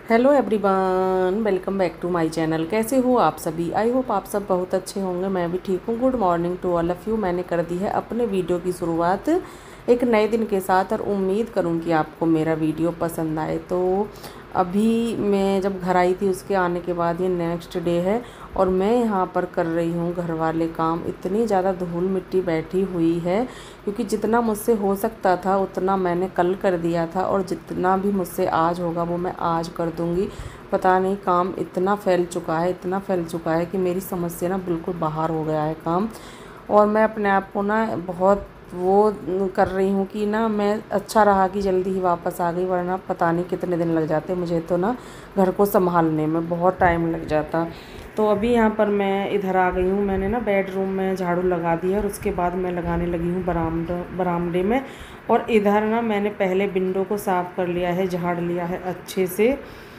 Hello everyone, welcome back to my channel. कैसे हो आप सभी? आई होप आप सब बहुत अच्छे होंगे। मैं भी ठीक हूँ। Good morning to all of you. मैंने कर दी है अपने वीडियो की शुरुआत एक नए दिन के साथ और उम्मीद करूँ कि आपको मेरा वीडियो पसंद आए। तो अभी मैं जब घर आई थी उसके आने के बाद ये नेक्स्ट डे है और मैं यहाँ पर कर रही हूँ घर वाले काम। इतनी ज़्यादा धूल मिट्टी बैठी हुई है क्योंकि जितना मुझसे हो सकता था उतना मैंने कल कर दिया था और जितना भी मुझसे आज होगा वो मैं आज कर दूँगी। पता नहीं काम इतना फैल चुका है, इतना फैल चुका है कि मेरी समझ से ना बिल्कुल बाहर हो गया है काम। और मैं अपने आप को ना बहुत वो कर रही हूँ कि ना मैं अच्छा रहा कि जल्दी ही वापस आ गई, वरना पता नहीं कितने दिन लग जाते मुझे तो ना घर को संभालने में बहुत टाइम लग जाता। तो अभी यहाँ पर मैं इधर आ गई हूँ। मैंने ना बेडरूम में झाड़ू लगा दिया और उसके बाद मैं लगाने लगी हूँ बरामदे में। और इधर ना मैंने पहले विंडो को साफ़ कर लिया है, झाड़ लिया है अच्छे से।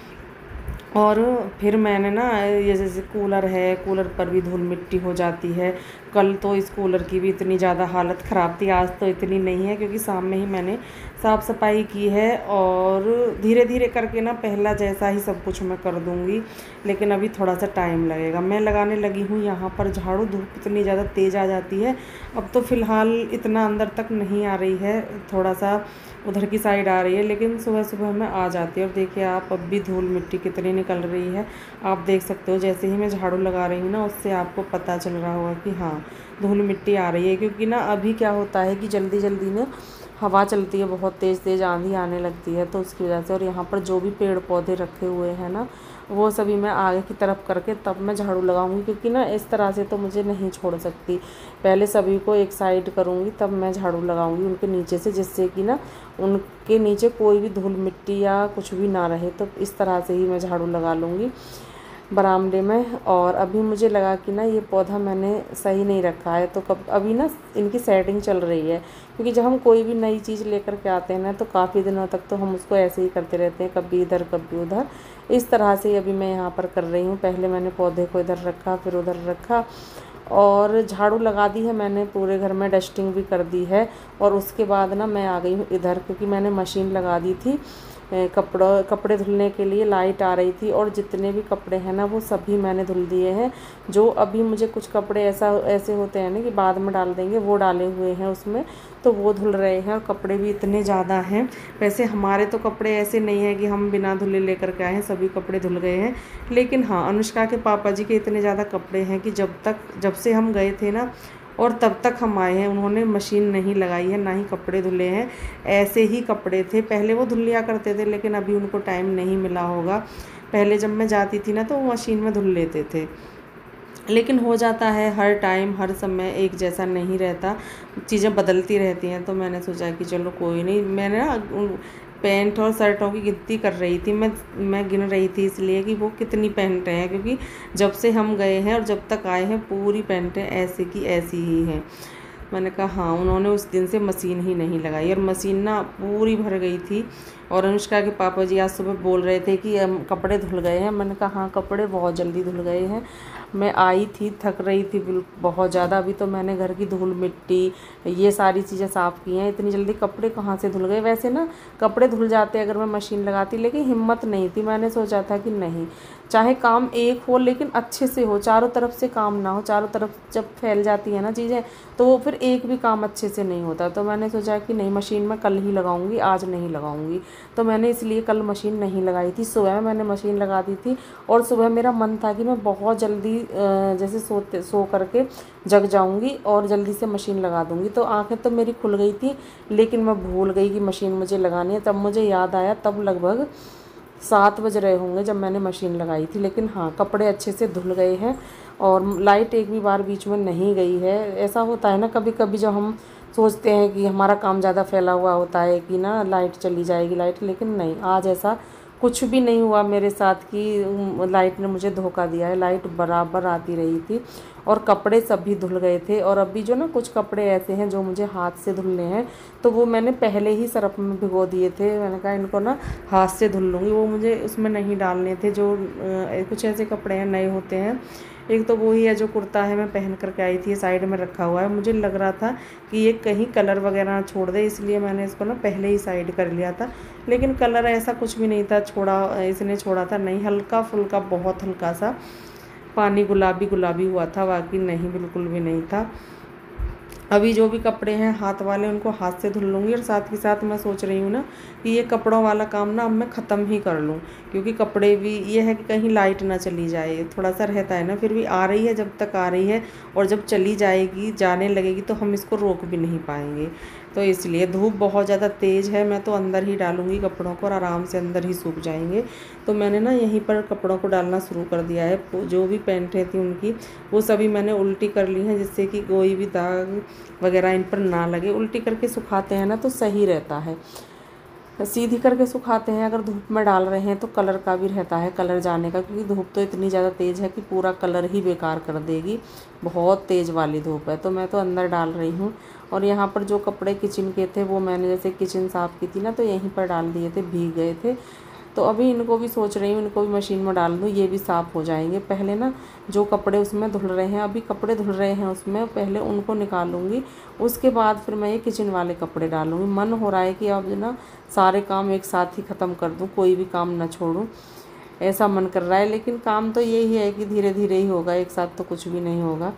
और फिर मैंने ना ये जैसे कूलर है, कूलर पर भी धूल मिट्टी हो जाती है। कल तो इस कूलर की भी इतनी ज़्यादा हालत ख़राब थी, आज तो इतनी नहीं है क्योंकि शाम में ही मैंने साफ़ सफाई की है। और धीरे धीरे करके ना पहला जैसा ही सब कुछ मैं कर दूँगी, लेकिन अभी थोड़ा सा टाइम लगेगा। मैं लगाने लगी हूँ यहाँ पर झाड़ू। धूप इतनी ज़्यादा तेज़ आ जाती है। अब तो फ़िलहाल इतना अंदर तक नहीं आ रही है, थोड़ा सा उधर की साइड आ रही है, लेकिन सुबह सुबह में आ जाती है। और देखिए आप, अब भी धूल मिट्टी कितनी निकल रही है आप देख सकते हो। जैसे ही मैं झाड़ू लगा रही हूँ ना उससे आपको पता चल रहा होगा कि हाँ धूल मिट्टी आ रही है। क्योंकि ना अभी क्या होता है कि जल्दी जल्दी ना हवा चलती है, बहुत तेज़ तेज़ आंधी आने लगती है, तो उसकी वजह से। और यहाँ पर जो भी पेड़ पौधे रखे हुए हैं ना वो सभी मैं आगे की तरफ करके तब मैं झाड़ू लगाऊंगी, क्योंकि ना इस तरह से तो मुझे नहीं छोड़ सकती। पहले सभी को एक साइड करूंगी तब मैं झाड़ू लगाऊंगी उनके नीचे से, जिससे कि ना उनके नीचे कोई भी धूल मिट्टी या कुछ भी ना रहे। तो इस तरह से ही मैं झाड़ू लगा लूँगी बरामदे में। और अभी मुझे लगा कि ना ये पौधा मैंने सही नहीं रखा है, तो कब अभी ना इनकी सेटिंग चल रही है। क्योंकि जब हम कोई भी नई चीज़ लेकर के आते हैं ना तो काफ़ी दिनों तक तो हम उसको ऐसे ही करते रहते हैं, कभी इधर कभी उधर। इस तरह से अभी मैं यहाँ पर कर रही हूँ। पहले मैंने पौधे को इधर रखा, फिर उधर रखा और झाड़ू लगा दी है मैंने, पूरे घर में डस्टिंग भी कर दी है। और उसके बाद ना मैं आ गई हूँ इधर, क्योंकि मैंने मशीन लगा दी थी कपड़े धुलने के लिए। लाइट आ रही थी और जितने भी कपड़े हैं ना वो सभी मैंने धुल दिए हैं। जो अभी मुझे कुछ कपड़े ऐसे होते हैं ना कि बाद में डाल देंगे, वो डाले हुए हैं उसमें, तो वो धुल रहे हैं। और कपड़े भी इतने ज़्यादा हैं। वैसे हमारे तो कपड़े ऐसे नहीं है कि हम बिना धुले लेकर के आए हैं, सभी कपड़े धुल गए हैं। लेकिन हाँ, अनुष्का के पापा जी के इतने ज़्यादा कपड़े हैं कि जब से हम गए थे ना और तब तक हम आए हैं, उन्होंने मशीन नहीं लगाई है, ना ही कपड़े धुले हैं। ऐसे ही कपड़े थे, पहले वो धुल लिया करते थे, लेकिन अभी उनको टाइम नहीं मिला होगा। पहले जब मैं जाती थी ना तो वो मशीन में धुल लेते थे। लेकिन हो जाता है, हर टाइम हर समय एक जैसा नहीं रहता, चीज़ें बदलती रहती हैं। तो मैंने सोचा कि चलो कोई नहीं। मैंने ना पैंट और शर्टों की गिनती कर रही थी, मैं गिन रही थी इसलिए कि वो कितनी पैंटें हैं। क्योंकि जब से हम गए हैं और जब तक आए हैं पूरी पैंटें ऐसी की ऐसी ही हैं। मैंने कहा हाँ, उन्होंने उस दिन से मशीन ही नहीं लगाई और मशीन ना पूरी भर गई थी। और अनुष्का के पापा जी आज सुबह बोल रहे थे कि कपड़े धुल गए हैं। मैंने कहा हाँ, कपड़े बहुत जल्दी धुल गए हैं। मैं आई थी, थक रही थी बहुत ज़्यादा। अभी तो मैंने घर की धूल मिट्टी ये सारी चीज़ें साफ़ की हैं, इतनी जल्दी कपड़े कहाँ से धुल गए। वैसे ना कपड़े धुल जाते अगर मैं मशीन लगाती, लेकिन हिम्मत नहीं थी। मैंने सोचा था कि नहीं, चाहे काम एक हो लेकिन अच्छे से हो, चारों तरफ से काम ना हो। चारों तरफ जब फैल जाती है ना चीज़ें तो वो फिर एक भी काम अच्छे से नहीं होता। तो मैंने सोचा कि नहीं, मशीन मैं कल ही लगाऊंगी, आज नहीं लगाऊंगी। तो मैंने इसलिए कल मशीन नहीं लगाई थी। सुबह में मैंने मशीन लगा दी थी और सुबह मेरा मन था कि मैं बहुत जल्दी जैसे सो करके जग जाऊंगी और जल्दी से मशीन लगा दूंगी। तो आंखें तो मेरी खुल गई थी, लेकिन मैं भूल गई कि मशीन मुझे लगानी है। तब मुझे याद आया, तब लगभग 7 बज रहे होंगे जब मैंने मशीन लगाई थी। लेकिन हाँ, कपड़े अच्छे से धुल गए हैं और लाइट एक भी बार बीच में नहीं गई है। ऐसा होता है ना कभी कभी, जब हम सोचते हैं कि हमारा काम ज़्यादा फैला हुआ होता है कि ना लाइट चली जाएगी लाइट, लेकिन नहीं, आज ऐसा कुछ भी नहीं हुआ मेरे साथ कि लाइट ने मुझे धोखा दिया है। लाइट बराबर आती रही थी और कपड़े सभी धुल गए थे। और अभी जो ना कुछ कपड़े ऐसे हैं जो मुझे हाथ से धुलने हैं, तो वो मैंने पहले ही सर्फ में भिगो दिए थे। मैंने कहा इनको ना हाथ से धुल लूँगी, वो मुझे उसमें नहीं डालने थे। जो कुछ ऐसे कपड़े हैं नए होते हैं, एक तो वो ही है जो कुर्ता है मैं पहन करके आई थी, साइड में रखा हुआ है। मुझे लग रहा था कि ये कहीं कलर वगैरह ना छोड़ दे, इसलिए मैंने इसको ना पहले ही साइड कर लिया था। लेकिन कलर ऐसा कुछ भी नहीं था इसने छोड़ा था, नहीं, हल्का फुल्का बहुत हल्का सा पानी गुलाबी गुलाबी हुआ था, बाकी नहीं बिल्कुल भी नहीं था। अभी जो भी कपड़े हैं हाथ वाले उनको हाथ से धुल लूँगी। और साथ ही साथ मैं सोच रही हूँ ना कि ये कपड़ों वाला काम ना अब मैं ख़त्म ही कर लूँ, क्योंकि कपड़े भी ये है कि कहीं लाइट ना चली जाए, थोड़ा सा रहता है ना। फिर भी आ रही है, जब तक आ रही है, और जब चली जाएगी जाने लगेगी तो हम इसको रोक भी नहीं पाएंगे। तो इसलिए धूप बहुत ज़्यादा तेज़ है, मैं तो अंदर ही डालूँगी कपड़ों को और आराम से अंदर ही सूख जाएंगे। तो मैंने ना यहीं पर कपड़ों को डालना शुरू कर दिया है। जो भी पैंटें थी उनकी वो सभी मैंने उल्टी कर ली हैं, जिससे कि कोई भी दाग वगैरह इन पर ना लगे। उल्टी करके सुखाते हैं ना तो सही रहता है, सीधी करके सुखाते हैं अगर धूप में डाल रहे हैं तो कलर का भी रहता है, कलर जाने का, क्योंकि धूप तो इतनी ज़्यादा तेज़ है कि पूरा कलर ही बेकार कर देगी। बहुत तेज़ वाली धूप है। तो मैं तो अंदर डाल रही हूँ। और यहाँ पर जो कपड़े किचन के थे वो मैंने जैसे किचन साफ़ की थी ना, तो यहीं पर डाल दिए थे, भीग गए थे। तो अभी इनको भी सोच रही हूँ इनको भी मशीन में डाल दूँ, ये भी साफ़ हो जाएंगे। पहले ना जो कपड़े उसमें धुल रहे हैं, अभी कपड़े धुल रहे हैं उसमें, पहले उनको निकालूंगी, उसके बाद फिर मैं ये किचन वाले कपड़े डालूंगी। मन हो रहा है कि अब ना सारे काम एक साथ ही ख़त्म कर दूँ, कोई भी काम ना छोड़ूँ, ऐसा मन कर रहा है। लेकिन काम तो यही है कि धीरे धीरे ही होगा, एक साथ तो कुछ भी नहीं होगा।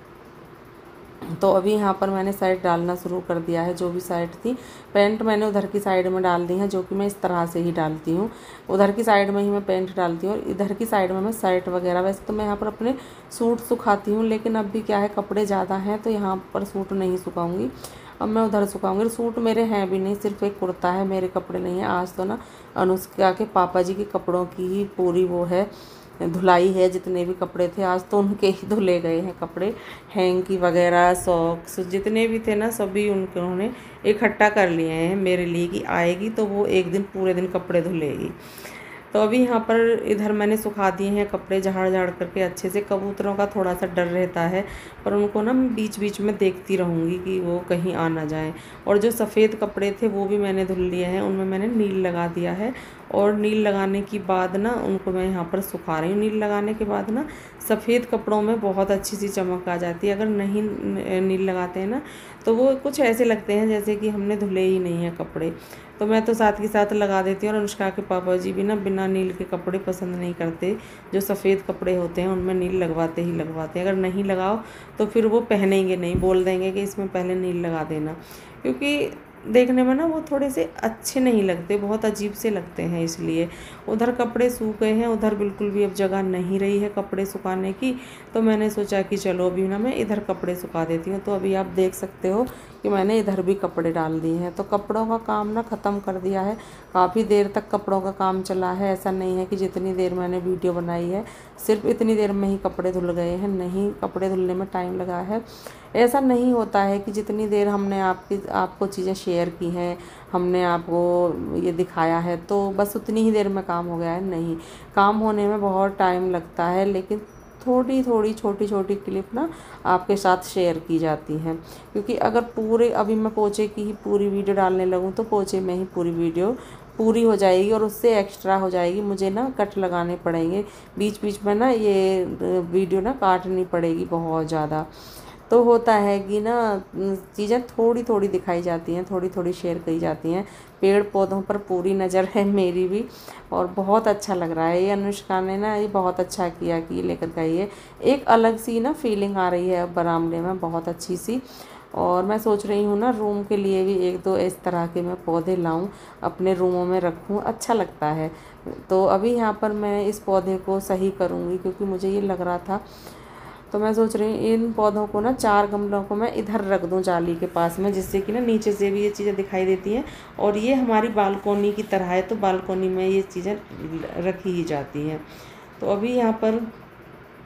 तो अभी यहाँ पर मैंने साइड डालना शुरू कर दिया है। जो भी साइड थी पैंट मैंने उधर की साइड में डाल दी है, जो कि मैं इस तरह से ही डालती हूँ। उधर की साइड में ही मैं पैंट डालती हूँ और इधर की साइड में मैं शर्ट वगैरह। वैसे तो मैं यहाँ पर अपने सूट सुखाती हूँ, लेकिन अब भी क्या है कपड़े ज़्यादा हैं तो यहाँ पर सूट नहीं सुखाऊँगी, अब मैं उधर सुखाऊँगी। सूट मेरे हैं भी नहीं, सिर्फ एक कुर्ता है, मेरे कपड़े नहीं हैं। आज तो ना अनुष्का के पापा जी के कपड़ों की ही पूरी वो है, धुलाई है। जितने भी कपड़े थे आज तो उनके ही धुले गए हैं कपड़े, हैंकी वगैरह, सॉक्स जितने भी थे ना सभी उन्होंने इकट्ठा कर लिए हैं मेरे लिए कि आएगी तो वो एक दिन पूरे दिन कपड़े धुलेगी। तो अभी यहाँ पर इधर मैंने सुखा दिए हैं कपड़े झाड़ झाड़ करके अच्छे से। कबूतरों का थोड़ा सा डर रहता है, पर उनको ना मैं बीच बीच में देखती रहूँगी कि वो कहीं आ ना जाए। और जो सफ़ेद कपड़े थे वो भी मैंने धुल लिए हैं, उनमें मैंने नील लगा दिया है। और नील लगाने के बाद ना उनको मैं यहाँ पर सुखा रही हूँ। नील लगाने के बाद ना सफ़ेद कपड़ों में बहुत अच्छी सी चमक आ जाती है। अगर नहीं नील लगाते हैं ना तो वो कुछ ऐसे लगते हैं जैसे कि हमने धुले ही नहीं हैं कपड़े। तो मैं तो साथ के साथ लगा देती हूँ। और अनुष्का के पापा जी भी ना बिना नील के कपड़े पसंद नहीं करते, जो सफ़ेद कपड़े होते हैं उनमें नील लगवाते ही लगवाते हैं। अगर नहीं लगाओ तो फिर वो पहनेंगे नहीं, बोल देंगे कि इसमें पहले नील लगा देना, क्योंकि देखने में ना वो थोड़े से अच्छे नहीं लगते, बहुत अजीब से लगते हैं। इसलिए उधर कपड़े सूख गए हैं, उधर बिल्कुल भी अब जगह नहीं रही है कपड़े सुखाने की। तो मैंने सोचा कि चलो अभी ना मैं इधर कपड़े सुखा देती हूँ। तो अभी आप देख सकते हो कि मैंने इधर भी कपड़े डाल दिए हैं। तो कपड़ों का काम ना ख़त्म कर दिया है। काफ़ी देर तक कपड़ों का काम चला है, ऐसा नहीं है कि जितनी देर मैंने वीडियो बनाई है सिर्फ इतनी देर में ही कपड़े धुल गए हैं, नहीं, कपड़े धुलने में टाइम लगा है। ऐसा नहीं होता है कि जितनी देर हमने आपको चीज़ें शेयर की हैं, हमने आपको ये दिखाया है तो बस उतनी ही देर में काम हो गया है, नहीं, काम होने में बहुत टाइम लगता है। लेकिन थोड़ी थोड़ी छोटी छोटी क्लिप ना आपके साथ शेयर की जाती हैं, क्योंकि अगर पूरे अभी मैं पोछे की ही पूरी वीडियो डालने लगूँ तो पोछे में ही पूरी वीडियो पूरी हो जाएगी और उससे एक्स्ट्रा हो जाएगी। मुझे ना कट लगाने पड़ेंगे बीच बीच में, ना ये वीडियो ना काटनी पड़ेगी बहुत ज़्यादा। तो होता है कि ना चीज़ें थोड़ी थोड़ी दिखाई जाती हैं, थोड़ी थोड़ी शेयर की जाती हैं। पेड़ पौधों पर पूरी नज़र है मेरी भी, और बहुत अच्छा लग रहा है। ये अनुष्का ने ना ये बहुत अच्छा किया कि लेकर गई है। एक अलग सी ना फीलिंग आ रही है अब बरामदे में, बहुत अच्छी सी। और मैं सोच रही हूँ ना रूम के लिए भी एक दो इस तरह के मैं पौधे लाऊं, अपने रूमों में रखूं, अच्छा लगता है। तो अभी यहाँ पर मैं इस पौधे को सही करूँगी, क्योंकि मुझे ये लग रहा था। तो मैं सोच रही हूँ इन पौधों को ना 4 गमलों को मैं इधर रख दूँ जाली के पास में, जिससे कि ना नीचे से भी ये चीज़ें दिखाई देती हैं। और ये हमारी बालकोनी की तरह है, तो बालकोनी में ये चीज़ें रखी ही जाती हैं। तो अभी यहाँ पर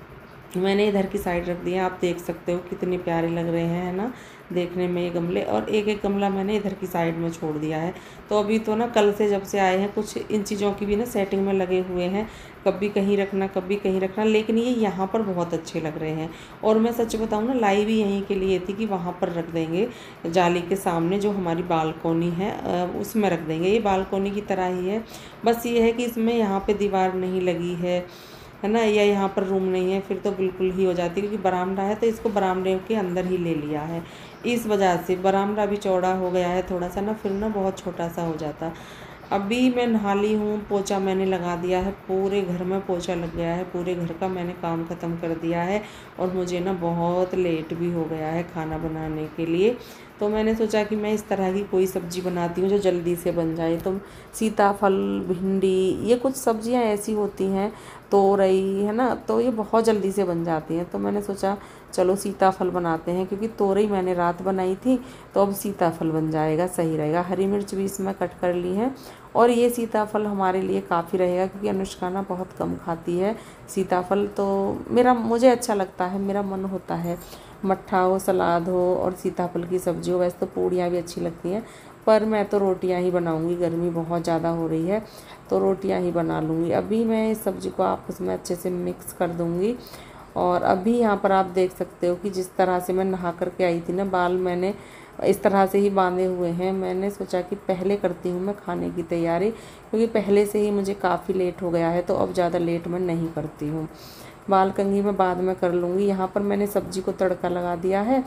मैंने इधर की साइड रख दिया। आप देख सकते हो कितने प्यारे लग रहे हैं, है ना, देखने में ये गमले। और एक एक गमला मैंने इधर की साइड में छोड़ दिया है। तो अभी तो ना कल से जब से आए हैं कुछ इन चीज़ों की भी ना सेटिंग में लगे हुए हैं, कभी कहीं रखना कभी कहीं रखना, लेकिन ये यहाँ पर बहुत अच्छे लग रहे हैं। और मैं सच बताऊँ ना, लाई भी यहीं के लिए थी कि वहाँ पर रख देंगे, जाली के सामने जो हमारी बालकोनी है उसमें रख देंगे। ये बालकोनी की तरह ही है, बस ये है कि इसमें यहाँ पे दीवार नहीं लगी है ना, या यहाँ पर रूम नहीं है, फिर तो बिल्कुल ही हो जाती है। क्योंकि बरामदा है तो इसको बरामदे के अंदर ही ले लिया है, इस वजह से बरामदा भी चौड़ा हो गया है थोड़ा सा ना, फिर ना बहुत छोटा सा हो जाता। अभी मैं नहा ली हूँ, पोछा मैंने लगा दिया है, पूरे घर में पोछा लग गया है, पूरे घर का मैंने काम ख़त्म कर दिया है। और मुझे ना बहुत लेट भी हो गया है खाना बनाने के लिए। तो मैंने सोचा कि मैं इस तरह की कोई सब्ज़ी बनाती हूँ जो जल्दी से बन जाए। तो सीताफल, भिंडी, ये कुछ सब्जियाँ ऐसी होती हैं, तोरई, है ना, तो ये बहुत जल्दी से बन जाती हैं। तो मैंने सोचा चलो सीताफल बनाते हैं, क्योंकि तोरई मैंने रात बनाई थी, तो अब सीताफल बन जाएगा, सही रहेगा। हरी मिर्च भी इसमें कट कर ली है। और ये सीताफल हमारे लिए काफ़ी रहेगा, क्योंकि अनुष्का ना बहुत कम खाती है सीताफल। तो मुझे अच्छा लगता है, मेरा मन होता है मट्ठा हो, सलाद हो और सीताफल की सब्ज़ी हो। वैसे तो पूड़ियाँ भी अच्छी लगती हैं, पर मैं तो रोटियां ही बनाऊंगी, गर्मी बहुत ज़्यादा हो रही है तो रोटियां ही बना लूँगी। अभी मैं इस सब्ज़ी को आपस में अच्छे से मिक्स कर दूँगी। और अभी यहाँ पर आप देख सकते हो कि जिस तरह से मैं नहा करके आई थी ना, बाल मैंने इस तरह से ही बांधे हुए हैं। मैंने सोचा कि पहले करती हूँ मैं खाने की तैयारी, क्योंकि पहले से ही मुझे काफ़ी लेट हो गया है, तो अब ज़्यादा लेट मैं नहीं करती हूँ। बाल कंघी मैं बाद में कर लूँगी। यहाँ पर मैंने सब्ज़ी को तड़का लगा दिया है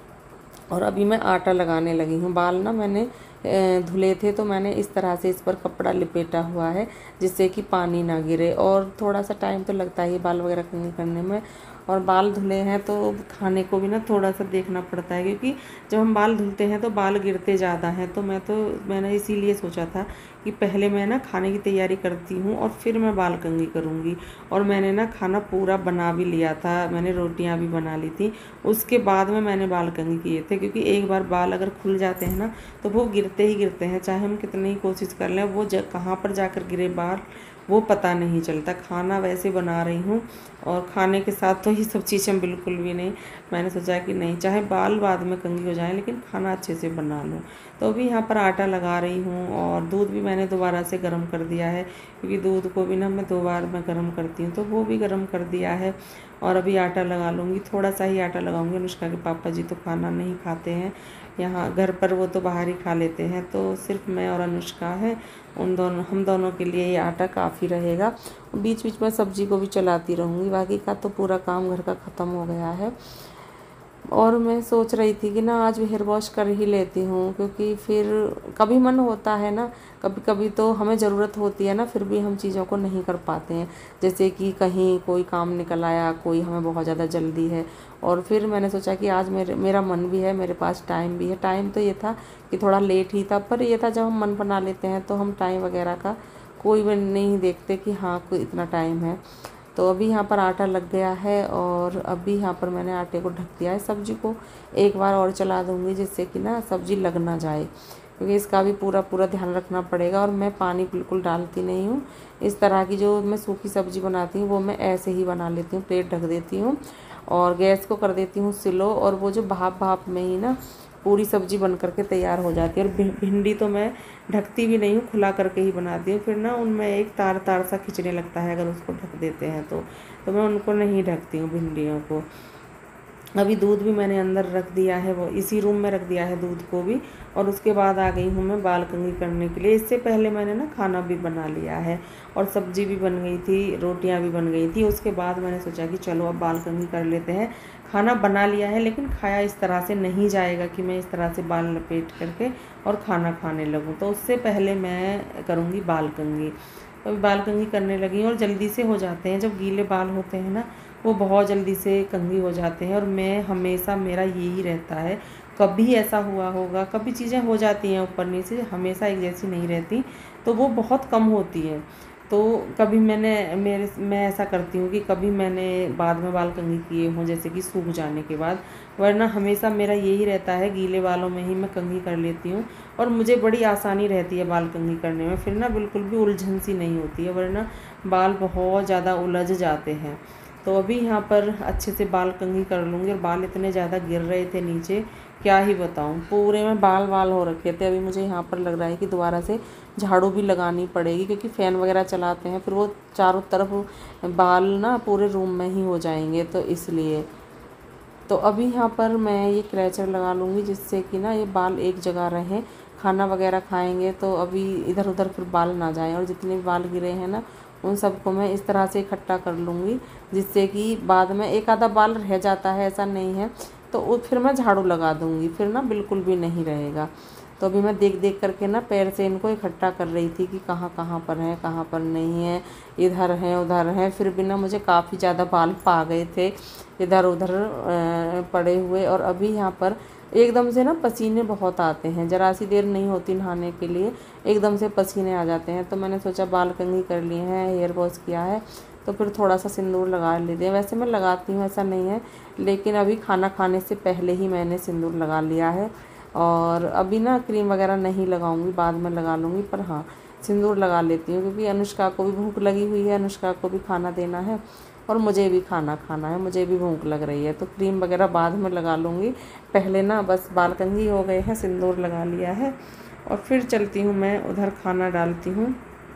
और अभी मैं आटा लगाने लगी हूँ। बाल ना मैंने धुले थे, तो मैंने इस तरह से इस पर कपड़ा लिपेटा हुआ है, जिससे कि पानी ना गिरे। और थोड़ा सा टाइम तो लगता ही है बाल वगैरह कंघी करने में। और बाल धुले हैं तो खाने को भी ना थोड़ा सा देखना पड़ता है, क्योंकि जब हम बाल धुलते हैं तो बाल गिरते ज़्यादा हैं। तो मैंने इसीलिए सोचा था कि पहले मैं ना खाने की तैयारी करती हूँ और फिर मैं बाल कंघी करूँगी। और मैंने ना खाना पूरा बना भी लिया था, मैंने रोटियाँ भी बना ली थी, उसके बाद में मैंने बाल कंघी किए थे। क्योंकि एक बार बाल अगर खुल जाते हैं ना तो वो गिरते ही गिरते हैं, चाहे हम कितनी ही कोशिश कर लें, वो कहाँ पर जाकर गिरे बाल वो पता नहीं चलता। खाना वैसे बना रही हूँ और खाने के साथ तो ये सब चीज़ें बिल्कुल भी नहीं। मैंने सोचा कि नहीं, चाहे बाल बाद में कंघी हो जाए लेकिन खाना अच्छे से बना लूँ। तो अभी यहाँ पर आटा लगा रही हूँ और दूध भी मैंने दोबारा से गर्म कर दिया है, क्योंकि दूध को भी ना मैं 2 बार मैं गर्म करती हूँ, तो वो भी गर्म कर दिया है। और अभी आटा लगा लूँगी, थोड़ा सा ही आटा लगाऊँगी। अनुष्का के पापा जी तो खाना नहीं खाते हैं यहाँ घर पर, वो तो बाहर ही खा लेते हैं, तो सिर्फ मैं और अनुष्का है, हम दोनों के लिए ये आटा काफ़ी रहेगा। बीच बीच में सब्जी को भी चलाती रहूँगी, बाकी का तो पूरा काम घर का ख़त्म हो गया है। और मैं सोच रही थी कि ना आज हेयर वॉश कर ही लेती हूँ, क्योंकि फिर कभी मन होता है ना, कभी कभी तो हमें ज़रूरत होती है ना, फिर भी हम चीज़ों को नहीं कर पाते हैं। जैसे कि कहीं कोई काम निकल आया, कोई हमें बहुत ज़्यादा जल्दी है, और फिर मैंने सोचा कि आज मेरा मन भी है, मेरे पास टाइम भी है। टाइम तो ये था कि थोड़ा लेट ही था, पर ये था जब हम मन बना लेते हैं तो हम टाइम वगैरह का कोई भी नहीं देखते कि हाँ कोई इतना टाइम है। तो अभी यहाँ पर आटा लग गया है और अभी यहाँ पर मैंने आटे को ढक दिया है। सब्जी को एक बार और चला दूँगी, जिससे कि ना सब्ज़ी लग ना जाए, क्योंकि इसका भी पूरा ध्यान रखना पड़ेगा। और मैं पानी बिल्कुल डालती नहीं हूँ। इस तरह की जो मैं सूखी सब्ज़ी बनाती हूँ वो मैं ऐसे ही बना लेती हूँ, प्लेट ढक देती हूँ और गैस को कर देती हूँ स्लो, और वो जो भाप में ही ना पूरी सब्ज़ी बन करके तैयार हो जाती है। और भिंडी तो मैं ढकती भी नहीं हूँ, खुला करके ही बनाती हूँ, फिर ना उनमें एक तार तार सा खिंचने लगता है अगर उसको ढक देते हैं तो मैं उनको नहीं ढकती हूँ भिंडियों को। अभी दूध भी मैंने अंदर रख दिया है, वो इसी रूम में रख दिया है दूध को भी। और उसके बाद आ गई हूँ मैं बाल कंघी करने के लिए। इससे पहले मैंने ना खाना भी बना लिया है और सब्ज़ी भी बन गई थी, रोटियां भी बन गई थी। उसके बाद मैंने सोचा कि चलो अब बाल कंघी कर लेते हैं। खाना बना लिया है लेकिन खाया इस तरह से नहीं जाएगा कि मैं इस तरह से बाल लपेट करके और खाना खाने लगूँ, तो उससे पहले मैं करूँगी बाल कंघी। तो बाल कंघी करने लगी और जल्दी से हो जाते हैं। जब गीले बाल होते हैं ना वो बहुत जल्दी से कंघी हो जाते हैं। और मैं हमेशा, मेरा यही रहता है, कभी ऐसा हुआ होगा, कभी चीज़ें हो जाती हैं ऊपर नीचे, हमेशा एक जैसी नहीं रहती, तो वो बहुत कम होती है। तो कभी मैं ऐसा करती हूँ कि कभी मैंने बाद में बाल कंघी किए हों, जैसे कि सूख जाने के बाद, वरना हमेशा मेरा यही रहता है, गीले बालों में ही मैं कंघी कर लेती हूँ। और मुझे बड़ी आसानी रहती है बाल कंघी करने में, फिर ना बिल्कुल भी उलझन सी नहीं होती है, वरना बाल बहुत ज़्यादा उलझ जाते हैं। तो अभी यहाँ पर अच्छे से बाल कंघी कर लूँगी। और बाल इतने ज़्यादा गिर रहे थे नीचे, क्या ही बताऊँ, पूरे में बाल हो रखे थे। अभी मुझे यहाँ पर लग रहा है कि दोबारा से झाड़ू भी लगानी पड़ेगी, क्योंकि फ़ैन वगैरह चलाते हैं फिर वो चारों तरफ बाल ना पूरे रूम में ही हो जाएंगे, तो इसलिए। तो अभी यहाँ पर मैं ये क्लचर लगा लूँगी, जिससे कि ना ये बाल एक जगह रहें। खाना वगैरह खाएंगे तो अभी इधर उधर फिर बाल ना जाएं। और जितने भी बाल गिरे हैं ना, उन सबको मैं इस तरह से इकट्ठा कर लूँगी, जिससे कि बाद में एक आधा बाल रह जाता है, ऐसा नहीं है, तो फिर मैं झाड़ू लगा दूँगी, फिर ना बिल्कुल भी नहीं रहेगा। तो अभी मैं देख देख करके ना पैर से इनको इकट्ठा कर रही थी कि कहाँ कहाँ पर है, कहाँ पर नहीं है, इधर है उधर है। फिर भी ना मुझे काफ़ी ज़्यादा बाल पा गए थे इधर उधर पड़े हुए। और अभी यहाँ पर एकदम से ना पसीने बहुत आते हैं, ज़रा सी देर नहीं होती नहाने के लिए एकदम से पसीने आ जाते हैं। तो मैंने सोचा बाल कंघी कर लिए हैं, हेयर वॉश किया है, तो फिर थोड़ा सा सिंदूर लगा लेते हैं। वैसे मैं लगाती हूँ, ऐसा नहीं है, लेकिन अभी खाना खाने से पहले ही मैंने सिंदूर लगा लिया है। और अभी ना क्रीम वगैरह नहीं लगाऊंगी, बाद में लगा लूँगी, पर हाँ सिंदूर लगा लेती हूँ, क्योंकि अनुष्का को भी भूख लगी हुई है, अनुष्का को भी खाना देना है और मुझे भी खाना खाना है, मुझे भी भूख लग रही है। तो क्रीम वगैरह बाद में लगा लूँगी, पहले ना बस बाल कंघी हो गए हैं, सिंदूर लगा लिया है, और फिर चलती हूँ मैं उधर, खाना डालती हूँ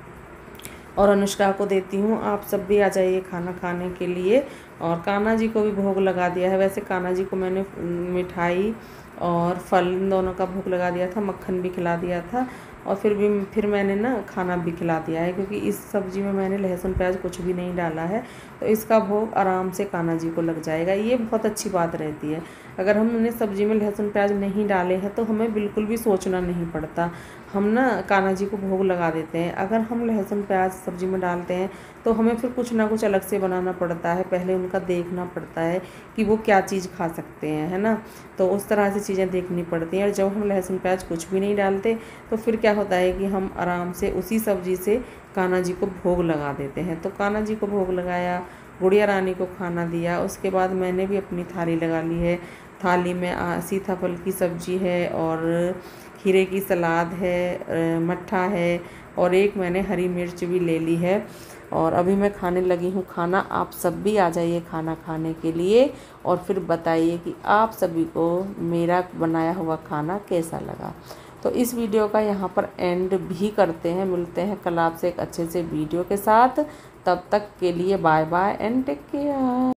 और अनुष्का को देती हूँ। आप सब भी आ जाइए खाना खाने के लिए। और कान्हा जी को भी भोग लगा दिया है। वैसे कान्हा जी को मैंने मिठाई और फल इन दोनों का भोग लगा दिया था, मक्खन भी खिला दिया था, और फिर मैंने ना खाना भी खिला दिया है, क्योंकि इस सब्ज़ी में मैंने लहसुन प्याज कुछ भी नहीं डाला है, तो इसका भोग आराम से कान्हा जी को लग जाएगा। ये बहुत अच्छी बात रहती है, अगर हमने सब्ज़ी में लहसुन प्याज नहीं डाले हैं तो हमें बिल्कुल भी सोचना नहीं पड़ता, हम ना कान्हा जी को भोग लगा देते हैं। अगर हम लहसुन प्याज सब्ज़ी में डालते हैं तो हमें फिर कुछ ना कुछ अलग से बनाना पड़ता है, पहले उनका देखना पड़ता है कि वो क्या चीज़ खा सकते हैं, है ना। तो उस तरह से चीज़ें देखनी पड़ती हैं। और जब हम लहसुन प्याज कुछ भी नहीं डालते तो फिर क्या होता है कि हम आराम से उसी सब्ज़ी से कान्हा जी को भोग लगा देते हैं। तो कान्हा जी को भोग लगाया, गुड़िया रानी को खाना दिया, उसके बाद मैंने भी अपनी थाली लगा ली है। थाली में सीताफल की सब्ज़ी है और खीरे की सलाद है, मट्ठा है, और एक मैंने हरी मिर्च भी ले ली है। और अभी मैं खाने लगी हूँ खाना। आप सब भी आ जाइए खाना खाने के लिए, और फिर बताइए कि आप सभी को मेरा बनाया हुआ खाना कैसा लगा। तो इस वीडियो का यहाँ पर एंड भी करते हैं। मिलते हैं कल आपसे एक अच्छे से वीडियो के साथ। तब तक के लिए bye bye and take care.